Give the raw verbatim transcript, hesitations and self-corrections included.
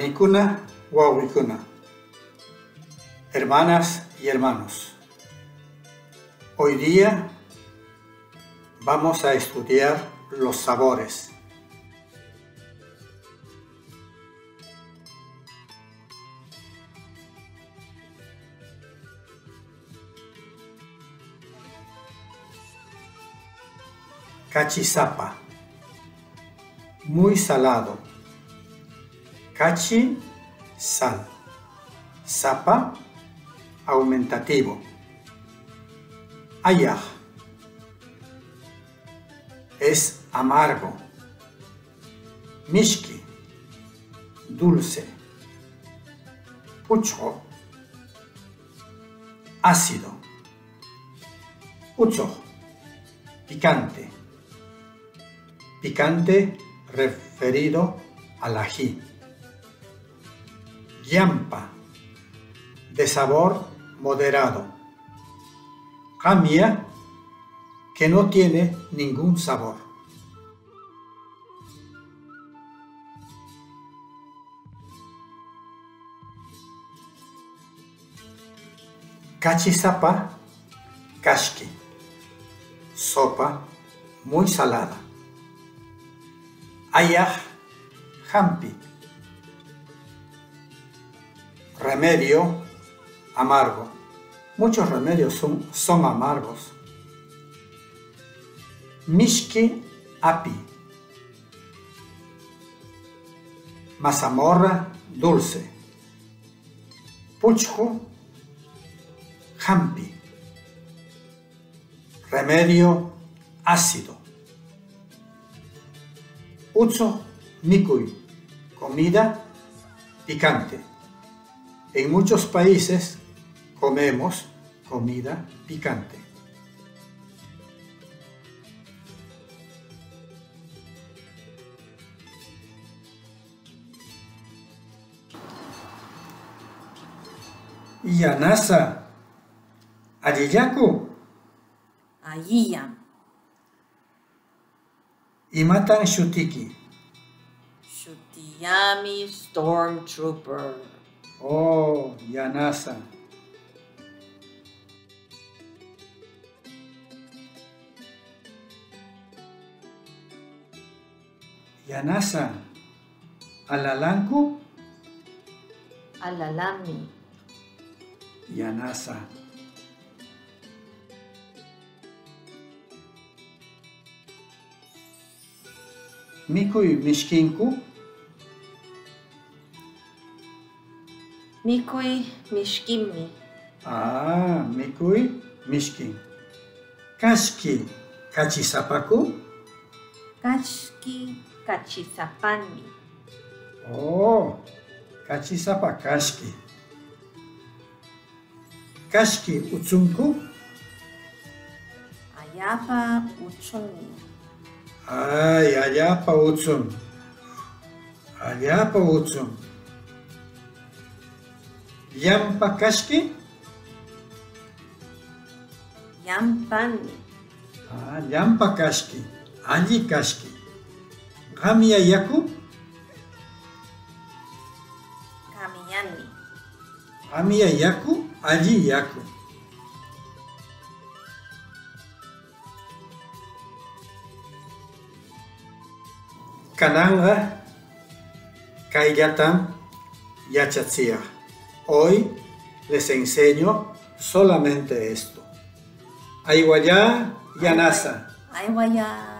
Amikuna wawikuna, hermanas y hermanos, hoy día vamos a estudiar los sabores. Cachizapa, muy salado. Cachi, sal. Sapa, aumentativo. Ayah, es amargo. Mishki, dulce. Pucho, ácido. Ucho, picante. Picante referido al ají. Yampa, de sabor moderado. Jamia, que no tiene ningún sabor. Cachizapa, kashki, sopa muy salada. Ayah, jampi, remedio amargo. Muchos remedios son, son amargos. Mishki api, mazamorra dulce. Puchjo, jampi, remedio ácido. Ucho mikui, comida picante. En muchos países comemos comida picante. Yanasa, Ayiyaku. Ayiyam. Imatan shutiki. Shutiyami Stormtrooper. Oh, Yanasa. Yanasa, Alalanku. Alalami. Yanasa. Mikui mishkinku. Mikui mishkimi. Ah, mikui mishkin. Kashki kachisapaku. Kashki kachisapani. Oh, kachisapa kashki. Kashki utsunku. Ayapa uchuni. Ay, ayapa utsun. Ayapa utsun. Yampa kashki. Yampani. Ah, yampa kashki. Alli kashki. Gamia yaku. Kamiyani. Gamia yaku. Alli yaku. Kananga kaillatan yachatsia. Hoy les enseño solamente esto. Aiwaya yanasa. Aiwaya.